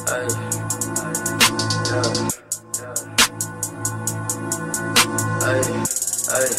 Ay, yeah. Ay, ay.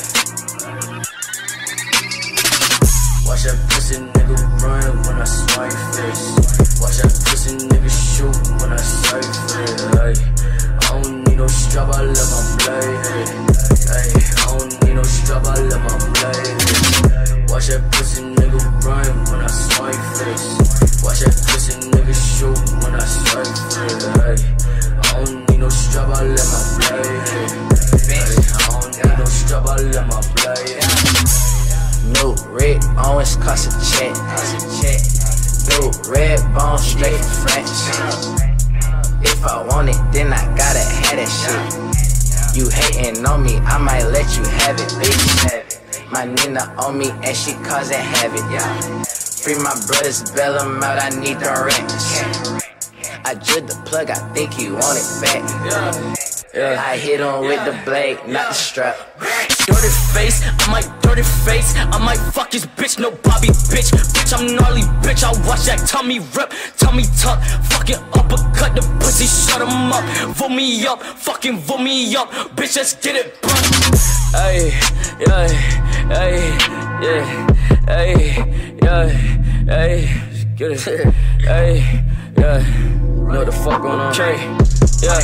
Watch that pussy nigga run when I swipe face. Watch that pussy nigga shoot when I swipe face. Ay, I don't need no strap, I let my blade hit. Ay, I don't need no strap, I let my blade hit. Watch that pussy nigga run when I swipe face. Watch that pussy nigga shoot when I swipe face. Ay, I don't need no strap, I let my blade hit. Ay, I don't need no strap, I let my blade hit. New red Owens cost a check. New red bone straight from France. If I want it, then I gotta have that shit. You hating on me, I might let you have it, bitch. My Nina on me and she causing havoc. Free my brothers, bail them out, I need the rents. I drew the plug, I think he want it back. I hit him with the blade, not the strap. Dirty face, I might dirty face. I might fuck his bitch, no Bobby bitch. Bitch, I'm gnarly bitch, I watch that tummy rip, tummy tuck. Fucking uppercut the pussy, shut him up. Vote me up, fucking vote me up. Bitch, let's get it, bro. Ay, yeah, ay, yeah, ay, yeah, ay, get it, ay, yeah. Know what the fuck going on? Okay, yeah.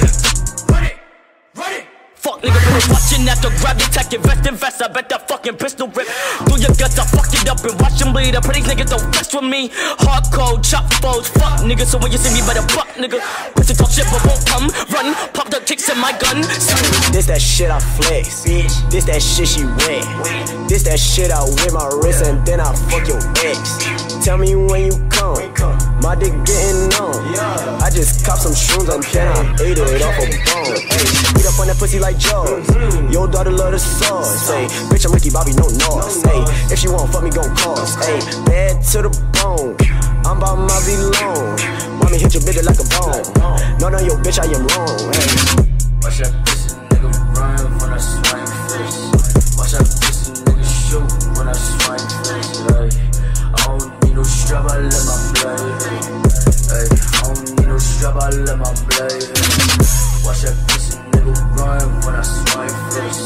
Fuck nigga, been watching after grab the tech, invest, I bet that fucking pistol rip through your guts, I fuck it up and watch them bleed. I pray these niggas don't mess with me. Hardcore, chop foes, fuck nigga, so when you see me better buck nigga. Pussy talk shit but won't come, run, pop the kicks in my gun. This that shit I flex, bitch. This that shit she wet. This that shit I whip my wrist and then I fuck your ex. Tell me when you come, my dick getting on. I just cop some shrooms and then I ate it off a bone. Ay, beat up on that pussy like Jaws. Your daughter love the sauce. Say, bitch, I'm Ricky Bobby, no noise. Hey, if she won't fuck me, gon' cost. Hey, bad to the bone. I'm about my V-Long. Mommy hit your bitch like a bone. No, yo, bitch, I am wrong. Hey. Watch that pussy nigga run when I swipe face. Watch that pussy nigga shoot when I swipe face. Ay, I don't need no strap, I let my blade hit. Ay, I don't need no strap, I let my blade hit. Watch that pussy nigga run when I swipe face.